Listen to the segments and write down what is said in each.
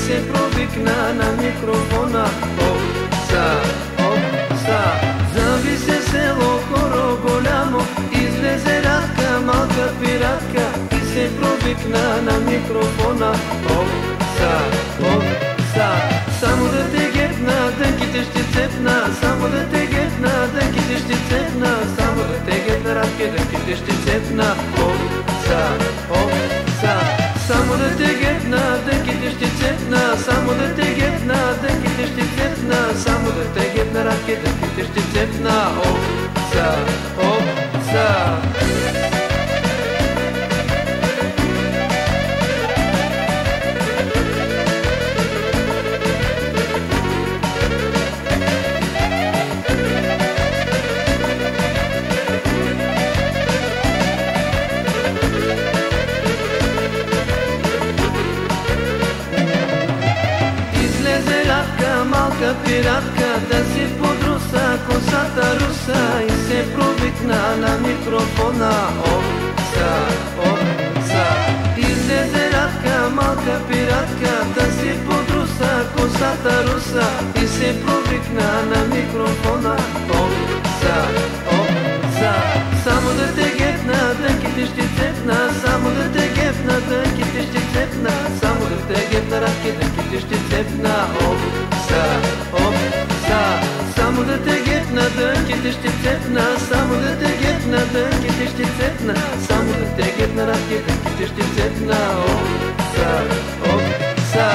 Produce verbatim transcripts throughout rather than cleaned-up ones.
се провикна на микрофона. Оп, са, оп, са. Зависе село, хоро голямо, излезе Радка, малка пиратка и се провикна на микрофона. Оп, са, оп, са. Само да те гепна, дънките ще цепна, само да те гепна, дънките ще цепна, само да те гепна, Радке, дънките ще цепна. Оп, са, оп, са. Само да те гепна, дънките ще цепна, само да те гепна, дънките ще цепна, само да те гепна, Радке, дънките ще цепна. Оп, са, оп, са. Малка пиратка да си подруса косата руса и се провикна на микрофона. Оп, са, оп, са. Излезе Радка, малка пиратка да си подруса косата руса и се провикна на микрофона. Оп, са, оп, са. Само да те гепна, дънките ще цепна, само да те гепна, дънките ще цепна, само да те гепна, Радке, дънките ще цепна. Оп, са, оп, са. Само да те гепна, дънките ще цепна, само да те гепна, дънките ще цепна, само да те гепна, Радке, дънките ще цепна. Оп, са, оп, са.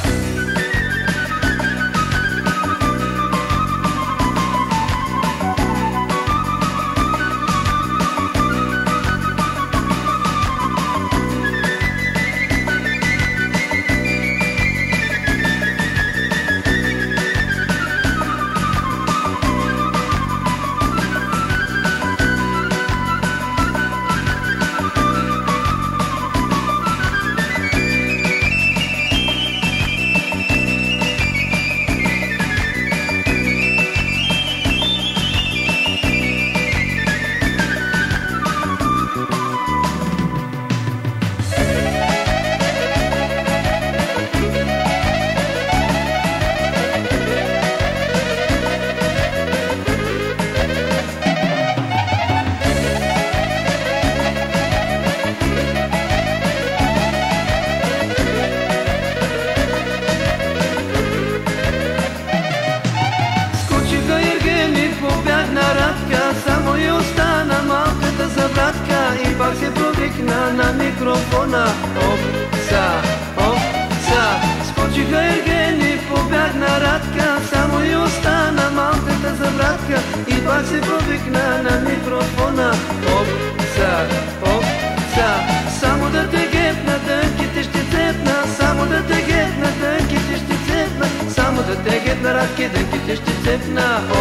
И пак се провикна на микрофона. Оп, са, оп, са. Скочиха Ергени, побягна Радка, само и остана малката забратка. И пак се провикна на микрофона. Оп, са, оп, са. Само да те гепна, дънките ще цепна, само да те гепна, дънките ще цепна, само да те гепна, Радке, дънките ще цепна.